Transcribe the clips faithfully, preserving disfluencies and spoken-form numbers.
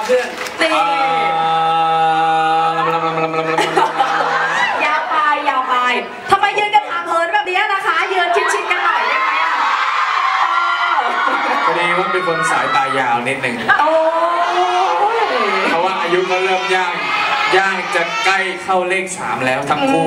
เพื่อนตียาวไปยาวไปทำไมยืนกันห่างเหินแบบนี้นะคะยืนชิดๆกันหน่อยได้ไหมอ่ะพอดีว่าเป็นคนสายตายาวนิดหนึ่งเพราะว่าอายุก็เริ่มย่างย่างจะใกล้เข้าเลขสามแล้วทั้งคู่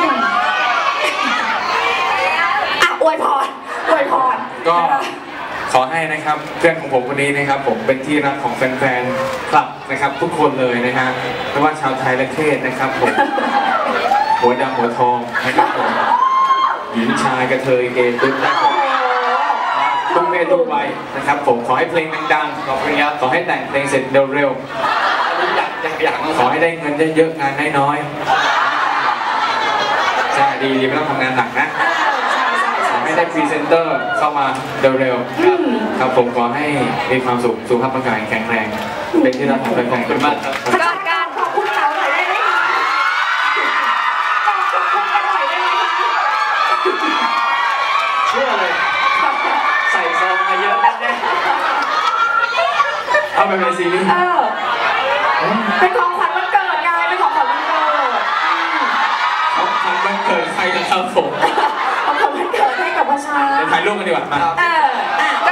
อ่ะอวยพรอวยพรก็ขอให้นะครับเพื่อนของผมคนนี้นะครับผมเป็นที่รักของแฟนๆคลับนะครับทุกคนเลยนะฮะไม่ว่าชาวไทยและเทศนะครับผมหัวดำหัวทองนะครับผมหญิงชายกระเทยเกย์ตุ๊ดนะครับทุกเพศทุกวัยนะครับผมขอให้เพลงดังๆขอเพลงขอให้แต่งเพลงเสร็จเร็วๆอยากอยากอยากขอให้ได้เงินเยอะๆงานน้อยๆใช่ดีดีไม่ต้องทำงานหนักนะขอให้ได้พรีเซนเตอร์เข้ามาเร็วๆครับผมขอให้มีความสุขสุขภาพร่างกายแข็งแรงเป็นที่รักของแฟนๆคุณมากครับการการขอบคุณเขาหน่อยได้ไหมคะขอบคุณกันหน่อยได้ไหมคะเชื่อเลยใส่ซองมาเยอะแน่ๆเอาไปในซีรีส์เป็นของขวัญวันเกิดไงเป็นของขวัญวันเกิดของขวัญวันเกิดใครนะครับผมของขวัญวันเกิดให้กับประชาชนถ่ายรูปกันดีกว่ามาเออ